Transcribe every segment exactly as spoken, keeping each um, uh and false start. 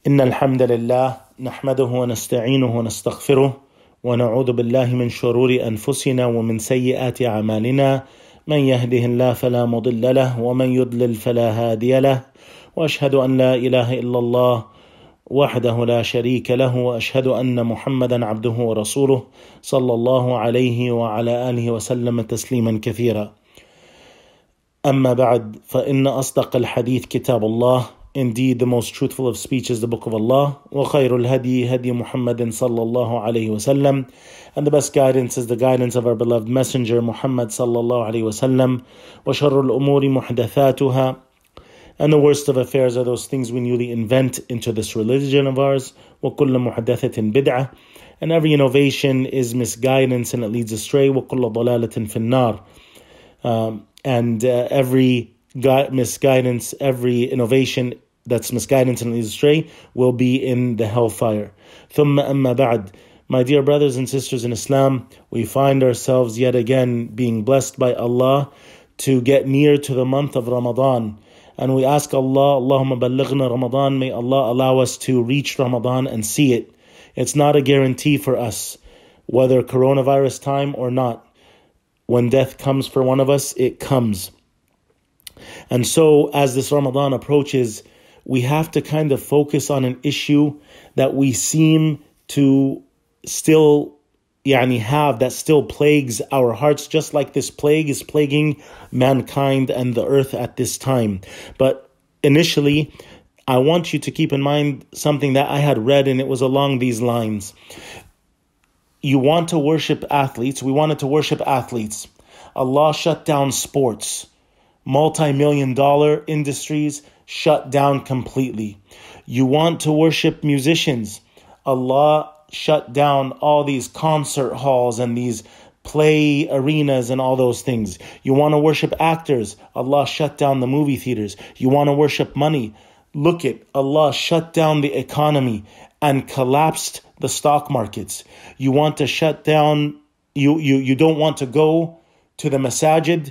إن الحمد لله نحمده ونستعينه ونستغفره ونعوذ بالله من شرور أنفسنا ومن سيئات أعمالنا من يهده الله فلا مضل له ومن يضلل فلا هادي له وأشهد أن لا إله إلا الله وحده لا شريك له وأشهد أن محمدا عبده ورسوله صلى الله عليه وعلى آله وسلم تسليما كثيرا. أما بعد فإن أصدق الحديث كتاب الله. Indeed, the most truthful of speech is the book of Allah. وَخَيْرُ الْهَدِي هَدِي مُحَمَّدٍ صَلَّى اللَّهُ عَلَيْهِ وَسَلَّمَ. And the best guidance is the guidance of our beloved messenger Muhammad sallallahu alayhi wasallam. وَشَرُّ الْأُمُورِ مُحْدَثَاتُهَا. And the worst of affairs are those things we newly invent into this religion of ours. وَكُلَّ مُحْدَثَةٍ بِدْعَةٍ. And every innovation is misguidance and it leads astray. وَكُلَّ ضَلَالَةٍ فِي النَّارِ. Um, and uh, every gui- misguidance, every innovation that's misguidance and leads astray will be in the hellfire. ثُمَّ أَمَّا بَعْدٍ. My dear brothers and sisters in Islam, we find ourselves yet again being blessed by Allah to get near to the month of Ramadan. And we ask Allah, Allahumma ballighna Ramadan, may Allah allow us to reach Ramadan and see it. It's not a guarantee for us, whether coronavirus time or not. When death comes for one of us, it comes. And so as this Ramadan approaches, we have to kind of focus on an issue that we seem to still yani, have, that still plagues our hearts, just like this plague is plaguing mankind and the earth at this time. But initially, I want you to keep in mind something that I had read, and it was along these lines. You want to worship athletes. We wanted to worship athletes. Allah shut down sports. Multi-million dollar industries shut down completely. You want to worship musicians. Allah shut down all these concert halls and these play arenas and all those things. You want to worship actors. Allah shut down the movie theaters. You want to worship money. Look at Allah shut down the economy and collapsed the stock markets. You want to shut down, you, you, you don't want to go to the masajid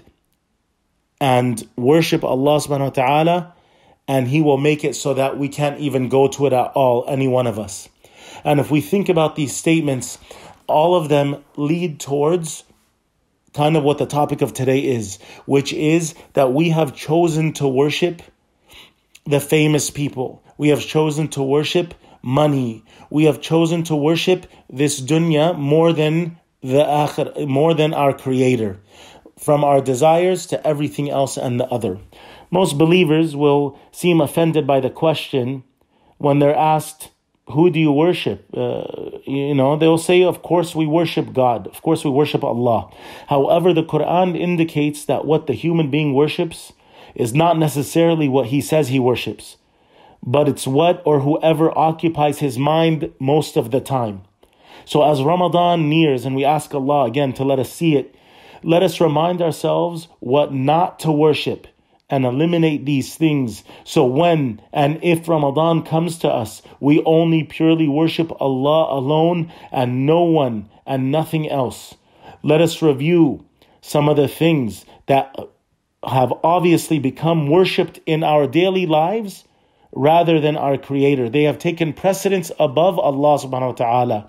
and worship Allah subhanahu wa ta'ala, and He will make it so that we can't even go to it at all, any one of us. And if we think about these statements, all of them lead towards kind of what the topic of today is, which is that we have chosen to worship the famous people. We have chosen to worship money. We have chosen to worship this dunya more than the akhir, more than our Creator. From our desires to everything else and the other. Most believers will seem offended by the question when they're asked, who do you worship? Uh, you know, they'll say, of course we worship God. Of course we worship Allah. However, the Quran indicates that what the human being worships is not necessarily what he says he worships, but it's what or whoever occupies his mind most of the time. So as Ramadan nears and we ask Allah again to let us see it, let us remind ourselves what not to worship and eliminate these things. So when and if Ramadan comes to us, we only purely worship Allah alone and no one and nothing else. Let us review some of the things that have obviously become worshipped in our daily lives rather than our Creator. They have taken precedence above Allah subhanahu wa ta'ala.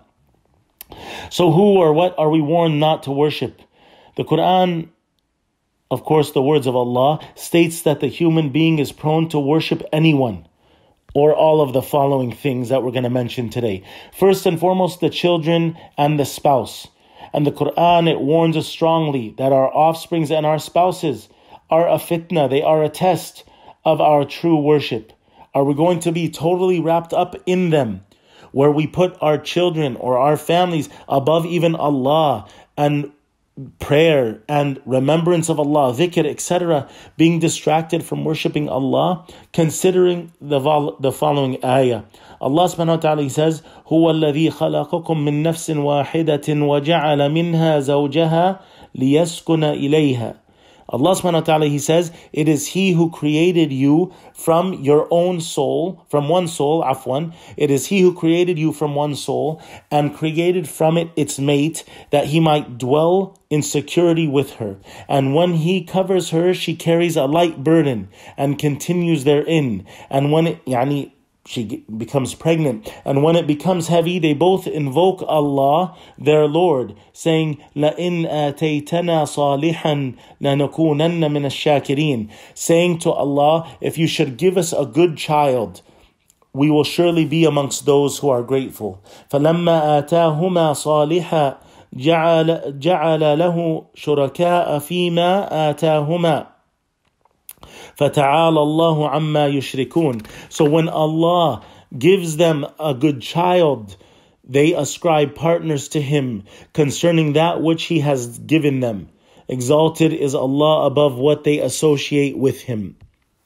So who or what are we warned not to worship? The Quran, of course, the words of Allah, states that the human being is prone to worship anyone or all of the following things that we're going to mention today. First and foremost, the children and the spouse. And the Quran, it warns us strongly that our offsprings and our spouses are a fitna. They are a test of our true worship. Are we going to be totally wrapped up in them, where we put our children or our families above even Allah and prayer and remembrance of Allah, dhikr, et cetera, being distracted from worshipping Allah? Considering the vol- the following ayah, Allah subhanahu wa ta'ala says, هو الذي خلقكم من نفس واحدة وجعل منها زوجها ليسكن إليها. Allah subhanahu wa ta'ala, He says, it is He who created you from your own soul, from one soul, afwan. It is He who created you from one soul and created from it its mate, that He might dwell in security with her. And when He covers her, she carries a light burden and continues therein. And when it, yani, she becomes pregnant. And when it becomes heavy, they both invoke Allah, their Lord, saying, لَإِنْ آتَيْتَنَا صَالِحًا لَنَكُونَنَّ مِنَ الشَّاكِرِينَ, saying to Allah, if you should give us a good child, we will surely be amongst those who are grateful. فَلَمَّا آتَاهُمَا صَالِحًا جَعَلَ, جعل له شُرَكَاءَ فِيمَا آتَاهُمَا فَتَعَالَى اللَّهُ عَمَّا يُشْرِكُونَ. So when Allah gives them a good child, they ascribe partners to Him concerning that which He has given them. Exalted is Allah above what they associate with Him.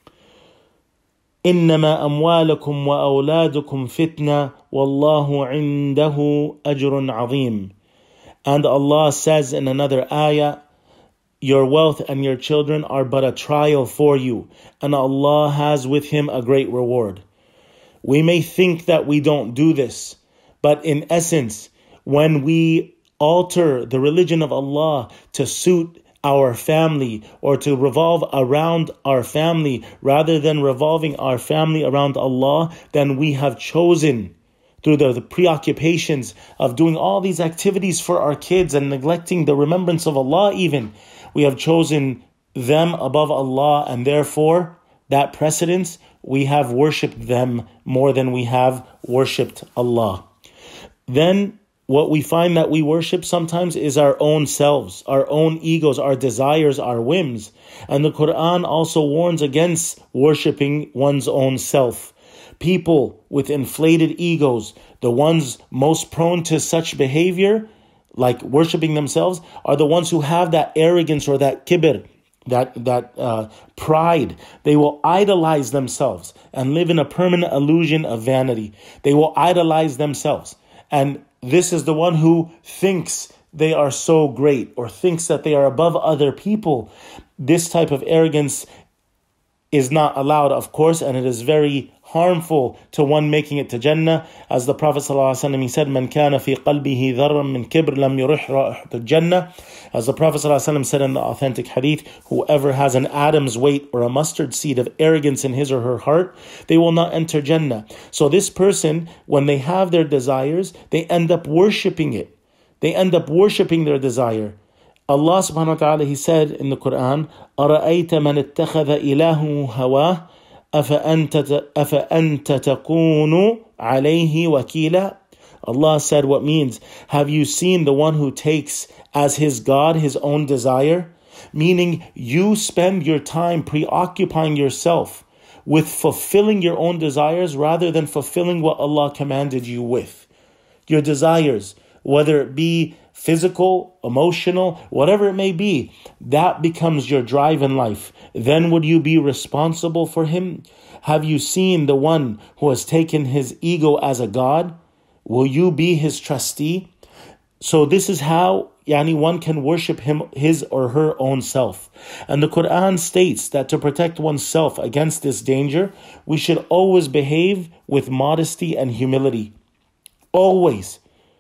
إِنَّمَا أَمْوَالُكُمْ وَأَوْلَادُكُمْ فِتْنَةٌ وَاللَّهُ عِنْدَهُ أَجْرٌ عَظِيمٌ. And Allah says in another ayah, your wealth and your children are but a trial for you, and Allah has with Him a great reward. We may think that we don't do this, but in essence, when we alter the religion of Allah to suit our family or to revolve around our family rather than revolving our family around Allah, then we have chosen through the, the preoccupations of doing all these activities for our kids and neglecting the remembrance of Allah even, we have chosen them above Allah, and therefore that precedence, we have worshipped them more than we have worshipped Allah. Then what we find that we worship sometimes is our own selves, our own egos, our desires, our whims. And the Quran also warns against worshipping one's own self. People with inflated egos, the ones most prone to such behavior, like worshipping themselves, are the ones who have that arrogance or that kibr, that that uh, pride. They will idolize themselves and live in a permanent illusion of vanity. They will idolize themselves. And this is the one who thinks they are so great or thinks that they are above other people. This type of arrogance is not allowed, of course, and it is very harmful to one making it to Jannah. As the Prophet ﷺ, he said, "Man kana fi qalbihi dharran min kibr lam yurih ra'ihat al-Jannah." As the Prophet ﷺ said in the authentic hadith, whoever has an atom's weight or a mustard seed of arrogance in his or her heart, they will not enter Jannah. So this person, when they have their desires, they end up worshipping it. They end up worshipping their desire. Allah subhanahu wa ta'ala, He said in the Quran, أَرَأَيْتَ مَنِ اتَّخَذَ إِلَهُ هَوَاهُ أَفَأَنْتَ أَفَأَنْتَ تَكُونُ عَلَيْهِ وَكِيلًا. Allah said, what means, have you seen the one who takes as his God his own desire? Meaning you spend your time preoccupying yourself with fulfilling your own desires rather than fulfilling what Allah commanded you with. Your desires, whether it be physical, emotional, whatever it may be, that becomes your drive in life. Then would you be responsible for him? Have you seen the one who has taken his ego as a god? Will you be his trustee? So this is how yani, one can worship him, his or her own self. And the Quran states that to protect oneself against this danger, we should always behave with modesty and humility. Always.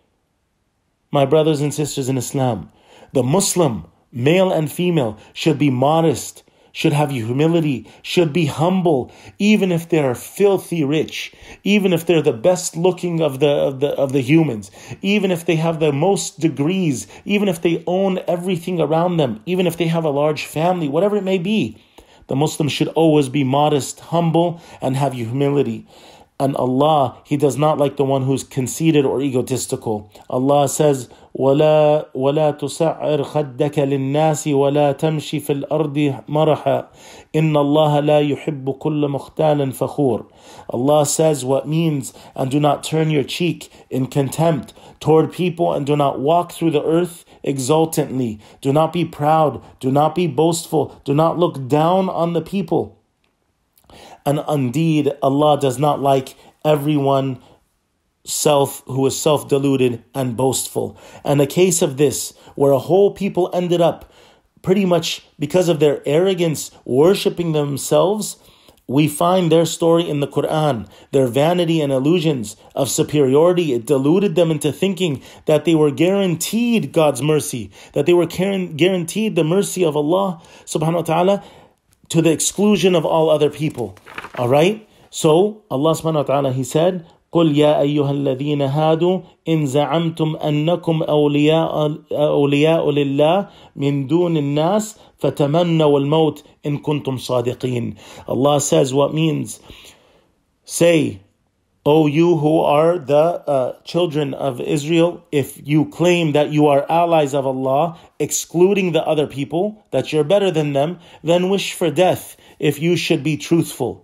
My brothers and sisters in Islam, the Muslim, male and female, should be modest, should have humility, should be humble, even if they're filthy rich, even if they're the best looking of the, of the of the humans, even if they have the most degrees, even if they own everything around them, even if they have a large family, whatever it may be. The Muslim should always be modest, humble, and have humility. And Allah, He does not like the one who's conceited or egotistical. Allah says, وَلَا وَلَا تُسَعِّرْ خَدَّكَ لِلنَّاسِ وَلَا تَمْشِ فِي الْأَرْضِ مَرَحًا إِنَّ اللَّهَ لَا يُحِبُّ كُلَّ مُخْتَالٍ فَخُورٍ. Allah says what means, and do not turn your cheek in contempt toward people, and do not walk through the earth exultantly. Do not be proud. Do not be boastful. Do not look down on the people. And indeed, Allah does not like everyone self who is self-deluded and boastful. And a case of this, where a whole people ended up pretty much because of their arrogance, worshipping themselves, we find their story in the Quran. Their vanity and illusions of superiority, it deluded them into thinking that they were guaranteed God's mercy, that they were guaranteed the mercy of Allah subhanahu wa ta'ala, to the exclusion of all other people. All right? So Allah subhanahu wa ta'ala, He said, قل يا أيها الذين هادوا إن زعمتم أنكم أولياء أولياء لله من دون الناس فتمنوا الموت إن كنتم صادقين. Allah says, what means, say, O you who are the uh, children of Israel, if you claim that you are allies of Allah, excluding the other people, that you're better than them, then wish for death if you should be truthful.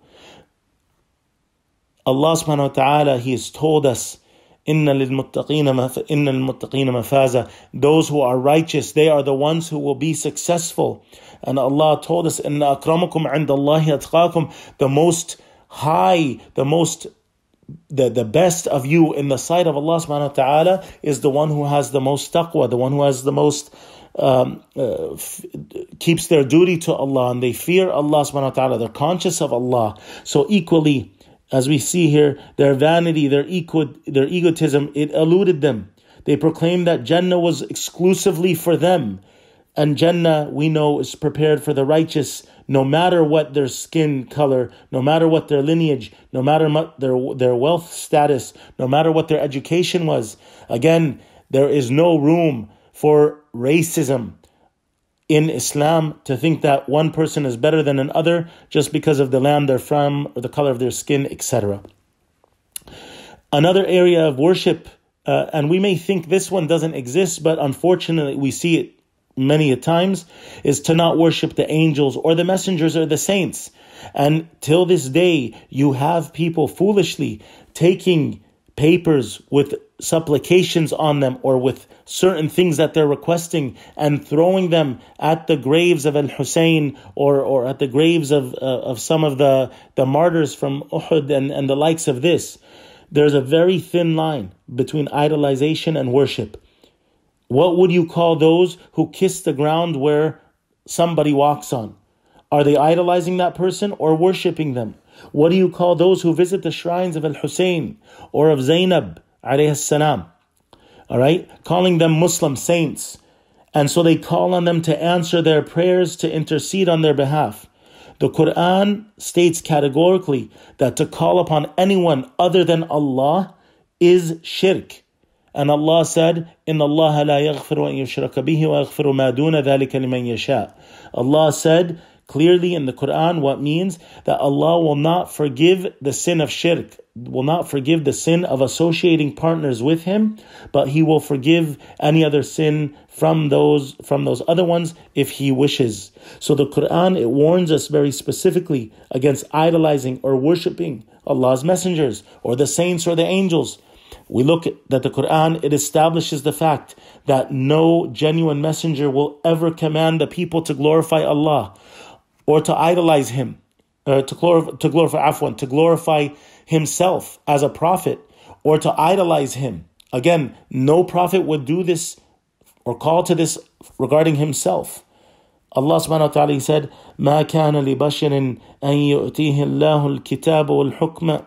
Allah subhanahu wa ta'ala, He has told us, Inna lil-muttaqina mafaza. Those who are righteous, they are the ones who will be successful. And Allah told us, Inna akramakum indallahi atqakum. The most high, the most, the, the best of you in the sight of Allah subhanahu wa ta'ala is the one who has the most taqwa, the one who has the most, um, uh, f- keeps their duty to Allah, and they fear Allah subhanahu wa ta'ala. They're conscious of Allah. So equally, as we see here, their vanity, their ego, their egotism, it eluded them. They proclaimed that Jannah was exclusively for them. And Jannah, we know, is prepared for the righteous, no matter what their skin color, no matter what their lineage, no matter what their, their wealth status, no matter what their education was. Again, there is no room for racism in Islam, to think that one person is better than another just because of the land they're from or the color of their skin, et cetera. Another area of worship, uh, and we may think this one doesn't exist, but unfortunately we see it many a times, is to not worship the angels or the messengers or the saints. And till this day, you have people foolishly taking papers with supplications on them or with certain things that they're requesting and throwing them at the graves of Al-Hussein or, or at the graves of uh, of some of the, the martyrs from Uhud and, and the likes of this. There's a very thin line between idolization and worship. What would you call those who kiss the ground where somebody walks on? Are they idolizing that person or worshiping them? What do you call those who visit the shrines of Al-Hussein or of Zainab alayhi salam? All right, calling them Muslim saints. And so they call on them to answer their prayers, to intercede on their behalf. The Quran states categorically that to call upon anyone other than Allah is shirk. And Allah said, Inna Allah la yaghfiru an yushraka bihi wa yaghfiru ma duna dhalika liman yasha. Allah said clearly in the Quran what means that Allah will not forgive the sin of shirk, will not forgive the sin of associating partners with Him, but He will forgive any other sin from those from those other ones if He wishes. So the Quran, it warns us very specifically against idolizing or worshipping Allah's messengers or the saints or the angels. We look at that the Quran, it establishes the fact that no genuine messenger will ever command the people to glorify Allah or to idolize Him, uh, to, glorify, to glorify Afwan, to glorify Himself as a prophet or to idolize Him. Again, no prophet would do this or call to this regarding himself. Allah subhanahu wa ta'ala, He said, مَا كَانَ لِبَشَرٍ أَن يُؤْتِيهِ اللَّهُ الْكِتَابَ وَالْحُكْمَ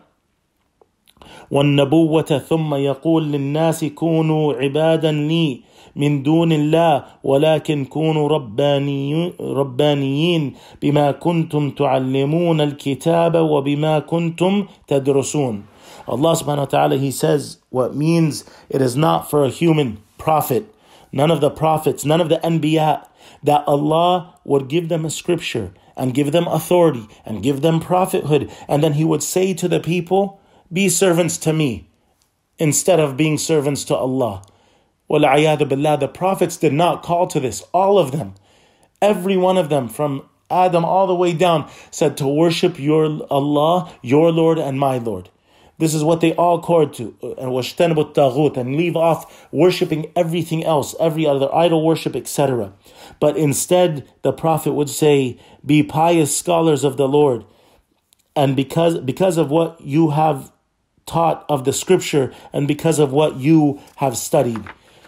وَالنَّبُوَّةَ ثُمَّ يَقُولُ لِلنَّاسِ كُونُوا عِبَادًا لِي من دون الله ولكن كونوا ربانيين, ربانيين بما كنتم تعلمون الكتاب وبما كنتم تدرسون. Allah subhanahu wa ta'ala, He says what means it is not for a human prophet, none of the prophets, none of the anbiya, that Allah would give them a scripture and give them authority and give them prophethood, and then He would say to the people, be servants to me instead of being servants to Allah. وَالْعِيَاذُ بِاللَّهِ. The prophets did not call to this. All of them, every one of them from Adam all the way down said to worship your Allah, your Lord and my Lord. This is what they all called to. And وَاجْتَنِبُوا الطَّاغُوتَ, and leave off worshipping everything else, every other idol worship, et cetera. But instead, the Prophet would say, be pious scholars of the Lord. And because because of what you have taught of the scripture and because of what you have studied.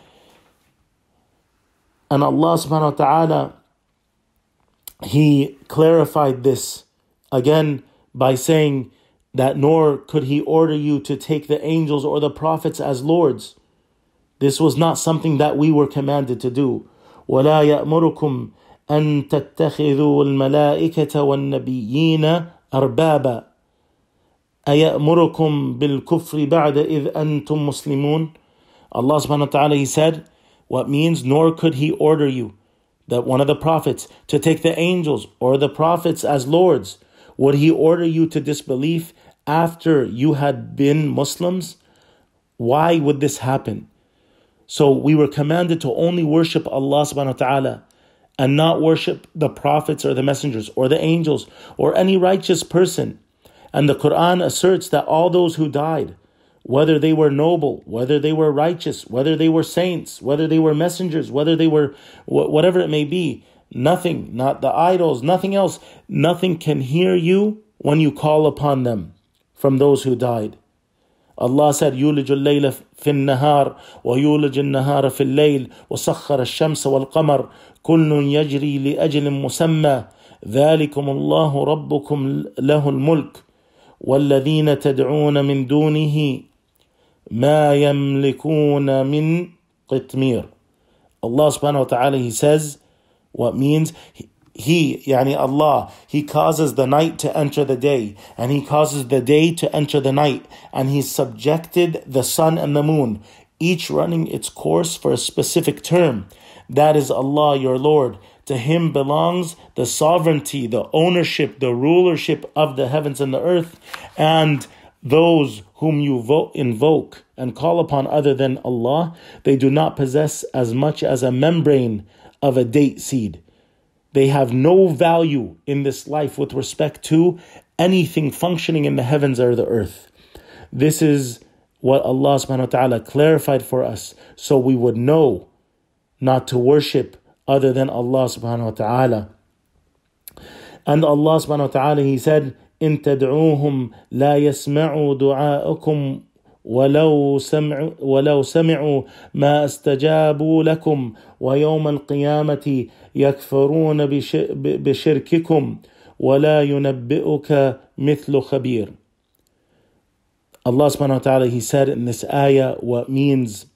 And Allah subhanahu wa ta'ala, He clarified this again by saying that nor could He order you to take the angels or the prophets as lords. This was not something that we were commanded to do. وَلَا يَأْمُرُكُمْ أَن تَتَّخِذُوا الْمَلَائِكَةَ وَالنَّبِيِّينَ أَرْبَابًا. أَيَأْمُرُكُمْ بِالْكُفْرِ بَعْدَ إِذْ أَنْتُمْ مُسْلِمُونَ. Allah subhanahu wa ta'ala, He said, what means, nor could He order you, that one of the prophets, to take the angels or the prophets as lords. Would He order you to disbelief after you had been Muslims? Why would this happen? So we were commanded to only worship Allah subhanahu wa ta'ala and not worship the prophets or the messengers or the angels or any righteous person. And the Quran asserts that all those who died, whether they were noble, whether they were righteous, whether they were saints, whether they were messengers, whether they were whatever it may be, nothing, not the idols, nothing else, nothing can hear you when you call upon them from those who died. Allah said, يُولِجُ اللَّيْلَ فِي النَّهَارِ وَيُولِجُ النَّهَارَ فِي اللَّيْلِ وَسَخَّرَ الشَّمْسَ وَالْقَمَرَ كُلٌّ يَجْرِي لِأَجْلٍ مُسَمًّى ذَلِكُمُ اللَّهُ رَبُّكُمْ لَهُ الْمُلْكُ وَالَّذِينَ تَدْعُونَ مِن دُونِهِ مَا يَمْلِكُونَ مِن قِطْمِيرٍ. Allah subhanahu wa ta'ala, He says, what means, He, yani Allah, He causes the night to enter the day, and He causes the day to enter the night, and He subjected the sun and the moon, each running its course for a specific term. That is Allah, your Lord. To Him belongs the sovereignty, the ownership, the rulership of the heavens and the earth, and those whom you vo- invoke and call upon other than Allah, they do not possess as much as a membrane of a date seed. They have no value in this life with respect to anything functioning in the heavens or the earth. This is what Allah subhanahu wa ta'ala clarified for us, so we would know not to worship other than Allah subhanahu wa ta'ala. And Allah subhanahu wa ta'ala, He said, إِن تَدْعُوهُمْ لَا يَسْمَعُوا دُعَاءَكُمْ ولو سمعوا ولو سمعوا ما استجابوا لكم ويوم القيامة يكفرون بشرككم ولا ينبئك مثل خبير. Allah subhanahu wa ta'ala, He said in this ayah, what means,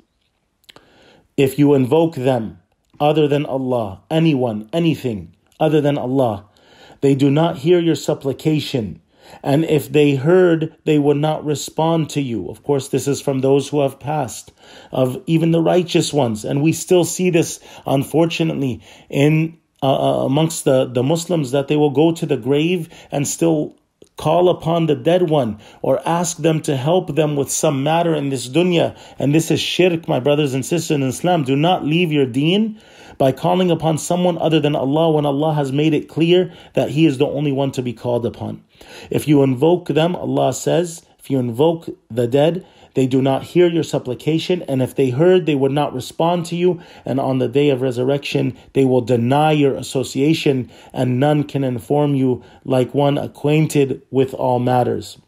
if you invoke them other than Allah, anyone, anything other than Allah, they do not hear your supplication. And if they heard, they would not respond to you. Of course, this is from those who have passed, of even the righteous ones. And we still see this, unfortunately, in uh, amongst the, the Muslims, that they will go to the grave and still call upon the dead one or ask them to help them with some matter in this dunya. And this is shirk, my brothers and sisters in Islam. Do not leave your deen by calling upon someone other than Allah when Allah has made it clear that He is the only one to be called upon. If you invoke them, Allah says, if you invoke the dead, they do not hear your supplication, and if they heard, they would not respond to you, and on the day of resurrection, they will deny your association, and none can inform you like one acquainted with all matters.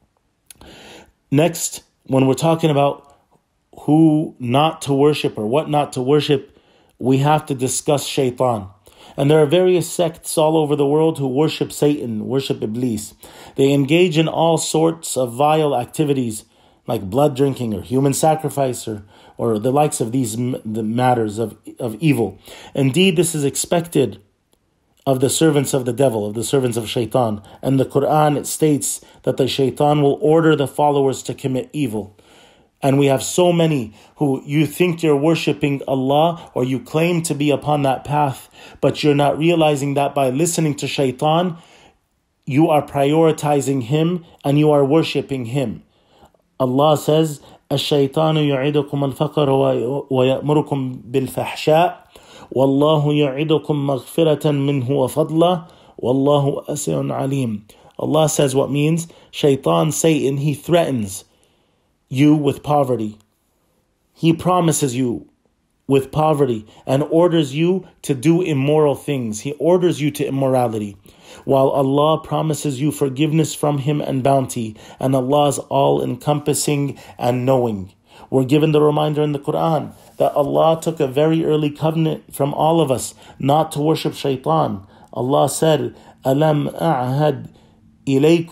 Next, when we're talking about who not to worship or what not to worship, we have to discuss shaitan. And there are various sects all over the world who worship Satan, worship Iblis. They engage in all sorts of vile activities like blood drinking or human sacrifice or, or the likes of these m- the matters of, of evil. Indeed, this is expected of the servants of the devil, of the servants of shaitan. And the Quran, it states that the shaitan will order the followers to commit evil. And we have so many who you think you're worshiping Allah or you claim to be upon that path, but you're not realizing that by listening to shaitan, you are prioritizing him and you are worshiping him. Allah says, الشيطان يعدكم الفقر ويأمركم بالفحشاء والله يعدكم مغفرة منه وفضلا والله واسع عليم. Allah says what means, shaitan, Satan, he threatens you with poverty. He promises you with poverty and orders you to do immoral things. He orders you to immorality. While Allah promises you forgiveness from Him and bounty, and Allah is all-encompassing and knowing. We're given the reminder in the Quran that Allah took a very early covenant from all of us not to worship shaitan. Allah said, أَلَمْ أَعْهَدْ إِلَيْكُمْ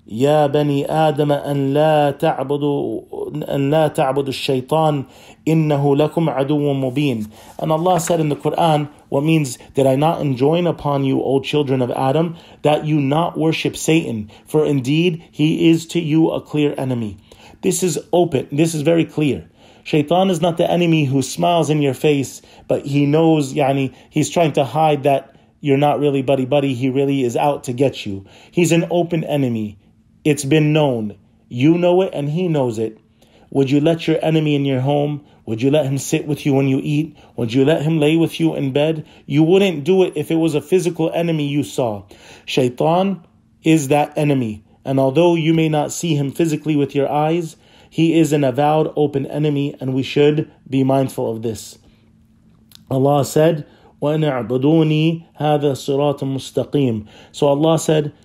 يا بني آدم أن لا تعبدوا أن لا تعبدوا الشيطان إنه لكم عدو مبين. And Allah said in the Quran, what means, did I not enjoin upon you, O children of Adam, that you not worship Satan, for indeed he is to you a clear enemy. This is open, this is very clear. Shaitan is not the enemy who smiles in your face, but he knows, yani, he's trying to hide that you're not really buddy-buddy, he really is out to get you. He's an open enemy. It's been known. You know it and he knows it. Would you let your enemy in your home? Would you let him sit with you when you eat? Would you let him lay with you in bed? You wouldn't do it if it was a physical enemy you saw. Shaitan is that enemy. And although you may not see him physically with your eyes, he is an avowed open enemy, and we should be mindful of this. Allah said, وَأَنْ اعْبُدُونِي هَذَا صِرَاطٌ مُسْتَقِيمٌ. So Allah said,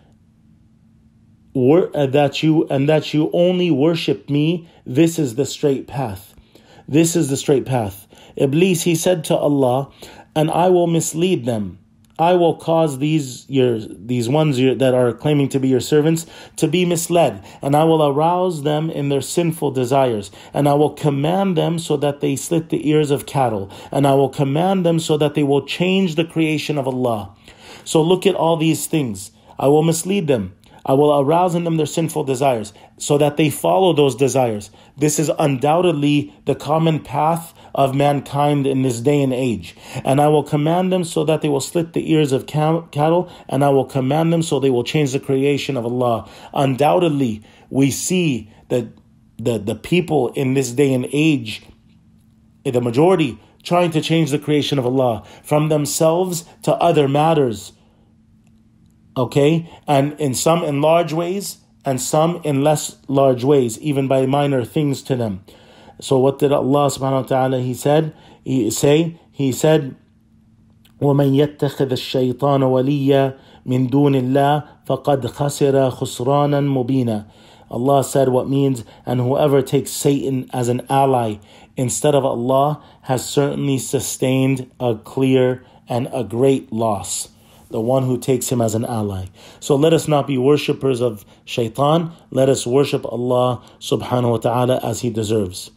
that you and that you only worship me, this is the straight path. This is the straight path. Iblis, he said to Allah, and I will mislead them. I will cause these your these ones that are claiming to be your servants to be misled, and I will arouse them in their sinful desires, and I will command them so that they slit the ears of cattle, and I will command them so that they will change the creation of Allah. So look at all these things. I will mislead them. I will arouse in them their sinful desires so that they follow those desires. This is undoubtedly the common path of mankind in this day and age. And I will command them so that they will slit the ears of cattle, and I will command them so they will change the creation of Allah. Undoubtedly, we see that the, the people in this day and age, the majority, trying to change the creation of Allah from themselves to other matters. Okay, and in some in large ways, and some in less large ways, even by minor things to them. So what did Allah subhanahu wa ta'ala, He said, He say, He said, وَمَنْ يَتَّخِذَ الشَّيْطَانَ وَلِيًّا مِنْ دُونِ اللَّهِ فَقَدْ خَسِرَ خُسْرَانًا مُبِينًا. Allah said, what means, and whoever takes Satan as an ally instead of Allah has certainly sustained a clear and a great loss. The one who takes him as an ally. So let us not be worshippers of shaitan. Let us worship Allah subhanahu wa ta'ala as he deserves.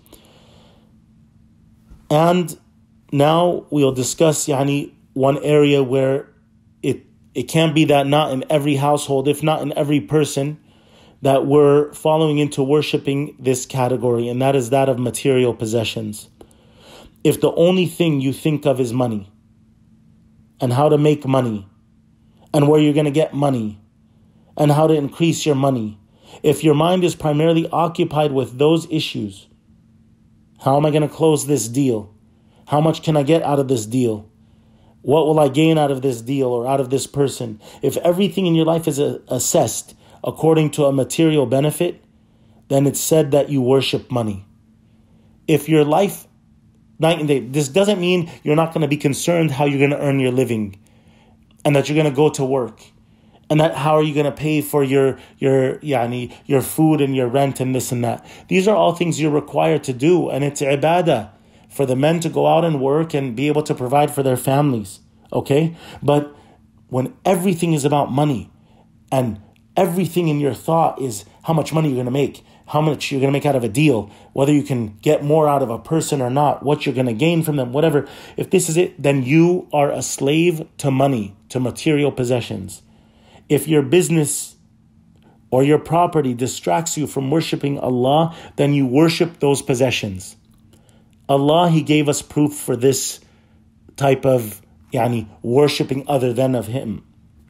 And now we'll discuss yani, one area where it, it can be that not in every household, if not in every person, that we're following into worshiping this category, and that is that of material possessions. If the only thing you think of is money, and how to make money, and where you're going to get money, and how to increase your money. If your mind is primarily occupied with those issues, how am I going to close this deal? How much can I get out of this deal? What will I gain out of this deal or out of this person? If everything in your life is assessed according to a material benefit, then it's said that you worship money. If your life, night and day, this doesn't mean you're not going to be concerned how you're going to earn your living, and that you're going to go to work, and that how are you going to pay for your your yani, your food and your rent and this and that. These are all things you're required to do, and it's ibadah for the men to go out and work and be able to provide for their families, okay? But when everything is about money, and everything in your thought is how much money you're going to make, how much you're going to make out of a deal, whether you can get more out of a person or not, what you're going to gain from them, whatever. If this is it, then you are a slave to money, to material possessions. If your business or your property distracts you from worshiping Allah, then you worship those possessions. Allah, He gave us proof for this type of yani, worshiping other than of Him.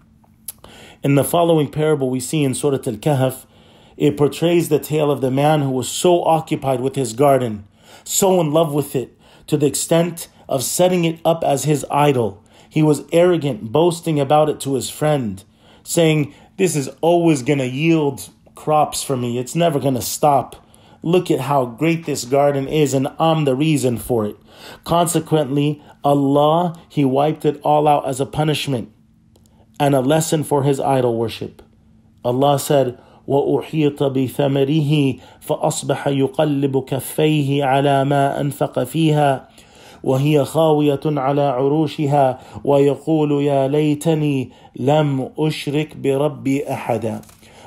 In the following parable we see in Surah Al-Kahf, it portrays the tale of the man who was so occupied with his garden, so in love with it, to the extent of setting it up as his idol. He was arrogant, boasting about it to his friend, saying, this is always going to yield crops for me. It's never going to stop. Look at how great this garden is, and I'm the reason for it. Consequently, Allah, He wiped it all out as a punishment and a lesson for his idol worship. Allah said, وَأُحِيطَ بِثَمَرِهِ فَأَصْبَحَ يُقَلِّبُ كَفَّيْهِ عَلَى مَا أَنْفَقَ فِيهَا وَهِيَ خَاوِيَةٌ عَلَى عُرُوشِهَا وَيَقُولُ يَا لَيْتَنِي لَمْ أُشْرِكْ بِرَبِّي أَحَدًا.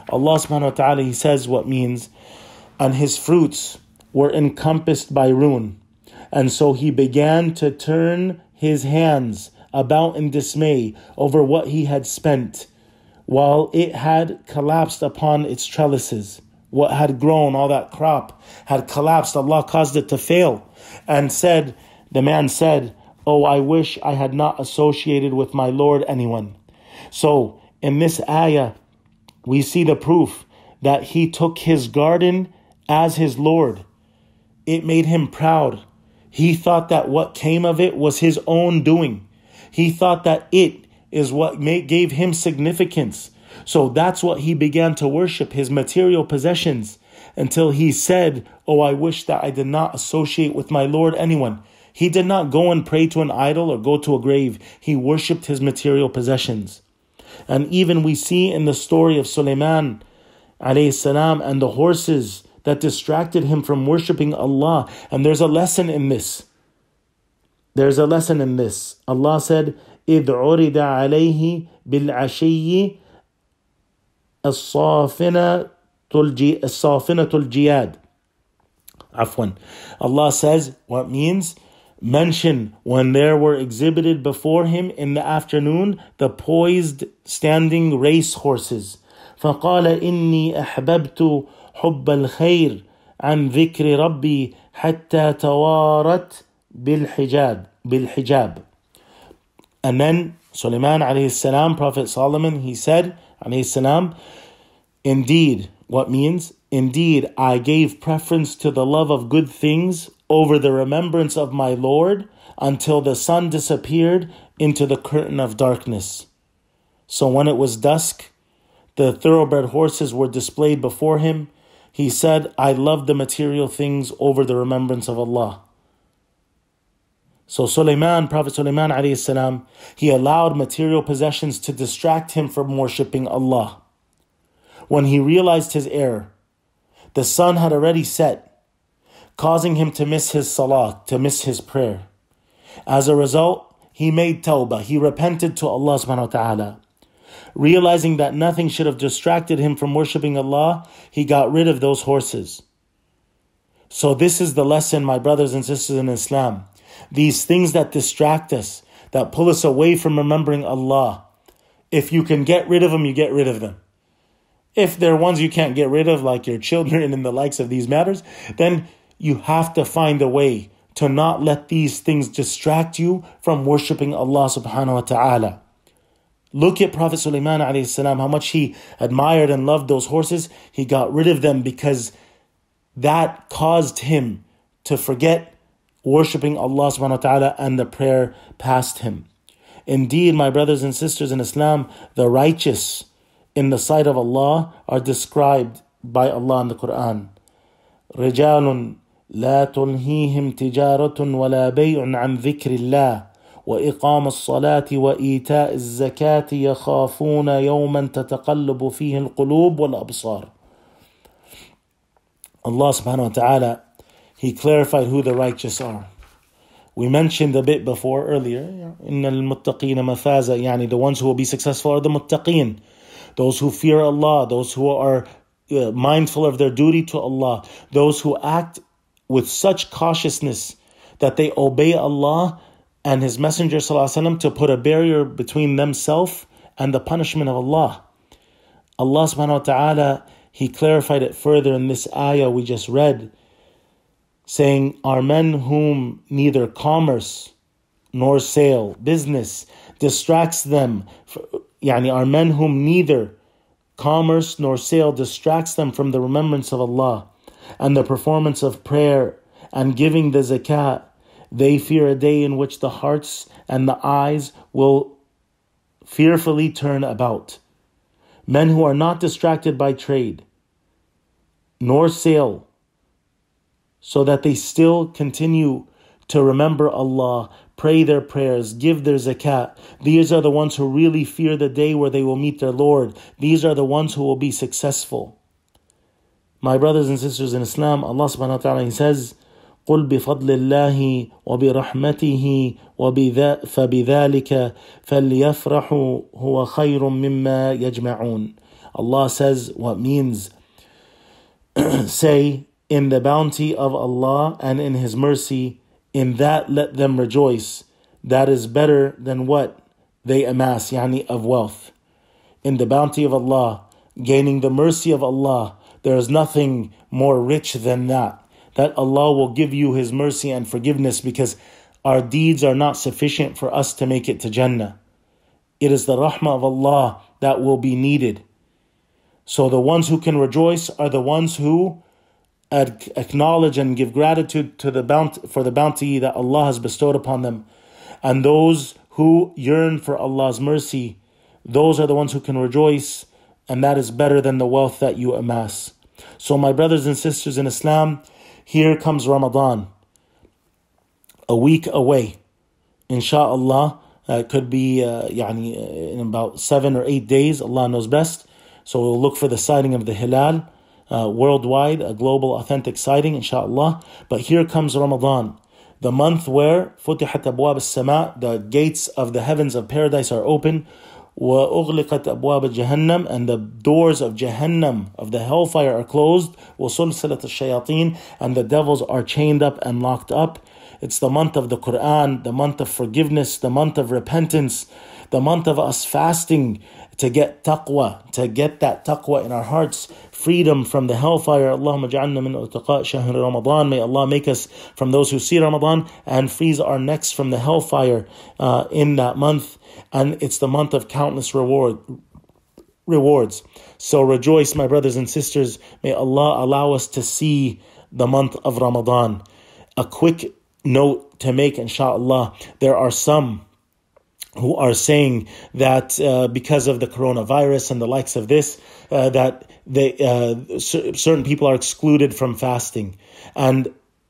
Allah subhanahu wa ta'ala, He says what means, and his fruits were encompassed by ruin. And so he began to turn his hands about in dismay over what he had spent, while it had collapsed upon its trellises. What had grown, all that crop, had collapsed. Allah caused it to fail. And said, the man said, "Oh, I wish I had not associated with my Lord anyone." So, in this ayah, we see the proof that he took his garden as his Lord. It made him proud. He thought that what came of it was his own doing. He thought that it is what made, gave him significance. So that's what he began to worship, his material possessions, until he said, "Oh, I wish that I did not associate with my Lord anyone." He did not go and pray to an idol or go to a grave. He worshipped his material possessions. And even we see in the story of Sulaiman alayhi salam and the horses that distracted him from worshipping Allah. And there's a lesson in this. There's a lesson in this. Allah said, إِذْ عُرِضَ عَلَيْهِ بِالْعَشِيِّ الصَّافِنَةُ الْجِيَادِ. Afwan. Allah says, what means? Mention when there were exhibited before him in the afternoon the poised standing race horses. فَقَالَ إِنِّي أَحْبَبْتُ حب الخير عن ذكر ربي حتى توارت بالحجاب بالحجاب. And then Sulaiman alayhi salam, Prophet Solomon, he said alayhi salam, indeed, what means? Indeed, I gave preference to the love of good things over the remembrance of my Lord until the sun disappeared into the curtain of darkness. So when it was dusk, the thoroughbred horses were displayed before him. He said, I love the material things over the remembrance of Allah. So Sulaiman, Prophet Sulaiman alayhi salam, he allowed material possessions to distract him from worshipping Allah. When he realized his error, the sun had already set, causing him to miss his salah, to miss his prayer. As a result, he made tawbah, he repented to Allah subhanahu wa ta'ala. Realizing that nothing should have distracted him from worshipping Allah, he got rid of those horses. So this is the lesson, my brothers and sisters in Islam. These things that distract us, that pull us away from remembering Allah, if you can get rid of them, you get rid of them. If there are ones you can't get rid of, like your children and the likes of these matters, then you have to find a way to not let these things distract you from worshipping Allah subhanahu wa ta'ala. Look at Prophet Sulaiman alayhi salam, how much he admired and loved those horses. He got rid of them because that caused him to forget worshipping Allah subhanahu wa ta'ala, and the prayer passed him. Indeed, my brothers and sisters in Islam, the righteous in the sight of Allah are described by Allah in the Quran. رِجَالٌ لَا تُلْهِيهِمْ تِجَارَةٌ وَلَا بَيْعٌ عَنْ ذِكْرِ اللَّهِ وإقام الصلاة وإيتاء الزكاة يخافون يوما تتقلب فيه القلوب والأبصار. Allah subhanahu wa ta'ala, He clarified who the righteous are. We mentioned a bit before earlier, إن المتقين مفازة, يعني the ones who will be successful are the muttaqeen, those who fear Allah, those who are uh, mindful of their duty to Allah, those who act with such cautiousness that they obey Allah and His Messenger ﷺ to put a barrier between themselves and the punishment of Allah. Allah subhanahu wa ta'ala, He clarified it further in this ayah we just read, saying, are men whom neither commerce nor sale, business, distracts them, yani are men whom neither commerce nor sale distracts them from the remembrance of Allah and the performance of prayer and giving the zakat. They fear a day in which the hearts and the eyes will fearfully turn about. Men who are not distracted by trade nor sale, so that they still continue to remember Allah, pray their prayers, give their zakat. These are the ones who really fear the day where they will meet their Lord. These are the ones who will be successful. My brothers and sisters in Islam, Allah subhanahu wa ta'ala, He says, قل بفضل الله وبرحمته فبذلك فليفرحوا هو خير مما يجمعون. Allah says what means say, in the bounty of Allah and in His mercy, in that let them rejoice. That is better than what they amass, yani of wealth. In the bounty of Allah, gaining the mercy of Allah, there is nothing more rich than that. That Allah will give you His mercy and forgiveness, because our deeds are not sufficient for us to make it to Jannah. It is the rahmah of Allah that will be needed. So the ones who can rejoice are the ones who acknowledge and give gratitude to the bounty, for the bounty that Allah has bestowed upon them. And those who yearn for Allah's mercy, those are the ones who can rejoice, and that is better than the wealth that you amass. So my brothers and sisters in Islam, here comes Ramadan, a week away. Insha'Allah, uh, it could be uh, yani, in about seven or eight days, Allah knows best. So we'll look for the sighting of the Hilal uh, worldwide, a global authentic sighting, insha'Allah. But here comes Ramadan, the month where فُتِحَتْ أَبْوَابِ السَّمَاء, the gates of the heavens of paradise are open, وَأُغْلِقَتْ أَبْوَابِ جَهَنَّمْ, and the doors of Jahannam, of the hellfire, are closed, وَسُلْسِلَةَ الشَّيَاطِينَ, and the devils are chained up and locked up. It's the month of the Quran, the month of forgiveness, the month of repentance, the month of us fasting to get taqwa, to get that taqwa in our hearts, freedom from the hellfire. Allahumma ja'alna min utaqaء shahr Ramadan. May Allah make us from those who see Ramadan and freeze our necks from the hellfire uh, in that month. And it's the month of countless reward rewards. So rejoice, my brothers and sisters. May Allah allow us to see the month of Ramadan. A quick note to make, inshallah, there are some who are saying that uh, because of the coronavirus and the likes of this, uh, that they, uh, c- certain people are excluded from fasting. And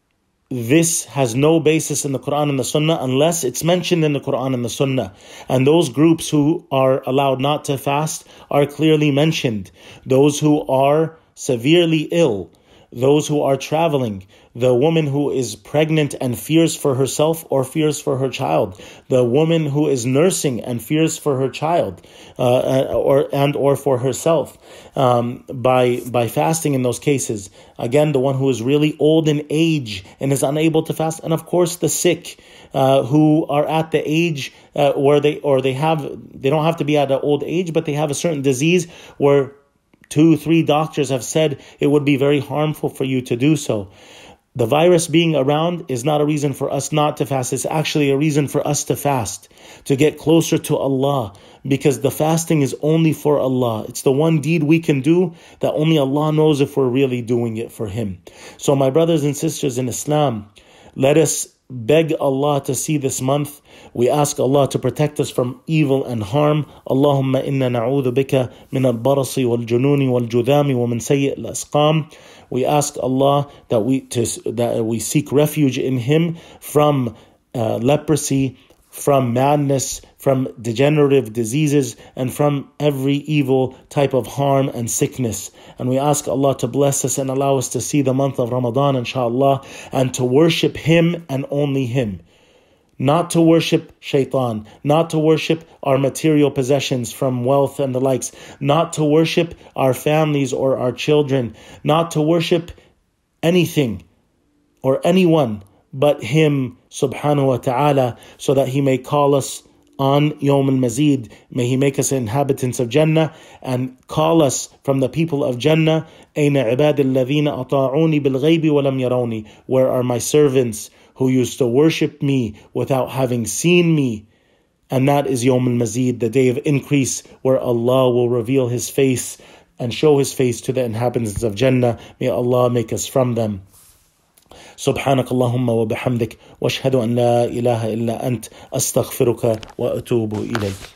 this has no basis in the Quran and the Sunnah unless it's mentioned in the Quran and the Sunnah. And those groups who are allowed not to fast are clearly mentioned. Those who are severely ill, those who are traveling, the woman who is pregnant and fears for herself or fears for her child, the woman who is nursing and fears for her child uh, or and or for herself um, by by fasting in those cases. Again, the one who is really old in age and is unable to fast, and of course the sick uh, who are at the age uh, where they or they have they don't have to be at an old age, but they have a certain disease where two, three doctors have said it would be very harmful for you to do so. The virus being around is not a reason for us not to fast. It's actually a reason for us to fast, to get closer to Allah, because the fasting is only for Allah. It's the one deed we can do that only Allah knows if we're really doing it for Him. So my brothers and sisters in Islam, let us beg Allah to see this month. We ask Allah to protect us from evil and harm. Allahumma inna na'udhu bika min al-barasi wal-jununi wal-judami wa min sayyi' al-asqam. We ask Allah that we to, that we seek refuge in Him from uh, leprosy, from madness, from degenerative diseases, and from every evil type of harm and sickness. And we ask Allah to bless us and allow us to see the month of Ramadan, inshallah, and to worship Him and only Him. Not to worship shaitan, not to worship our material possessions from wealth and the likes, not to worship our families or our children, not to worship anything or anyone but Him subhanahu wa ta'ala, so that He may call us on Yawm al-Mazid. May He make us inhabitants of Jannah and call us from the people of Jannah. Ayna ibadi alladhina ata'uni bil-ghaybi wa lam yarawni. Where are my servants who used to worship me without having seen me? And that is Yawm al-Mazid, the day of increase, where Allah will reveal His face and show His face to the inhabitants of Jannah. May Allah make us from them. سبحانك اللهم وبحمدك واشهد أن لا إله إلا أنت أستغفرك وأتوب إليك.